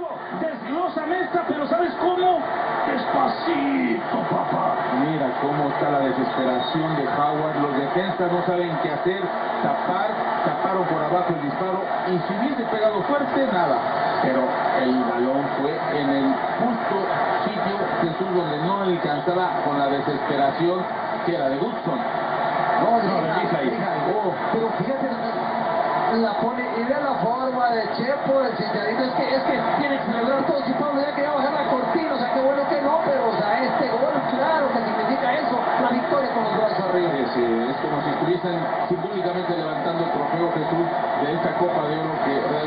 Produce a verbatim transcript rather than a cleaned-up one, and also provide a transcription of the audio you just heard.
Desglósame esta, pero ¿sabes cómo? Despacito, papá. Mira cómo está la desesperación de Howard. Los defensas no saben qué hacer. Tapar, taparon por abajo el disparo. Y si hubiese pegado fuerte, nada. Pero el balón fue en el justo sitio, Jesús, donde no alcanzaba con la desesperación que era de Goodson. No, No, deja, revisa ahí. deja, Oh. pero fíjate, la pone, y ve la forma de Chepo, el Chicharito, es que, es que tiene que celebrar todo. Si Pablo ya quería bajar la cortina, o sea, qué bueno que no, pero, o sea, este gol, claro que significa eso, la victoria con los brazos arriba. Es, es como si estuviesen simbólicamente levantando el trofeo, Jesús, de esta Copa de Oro que realmente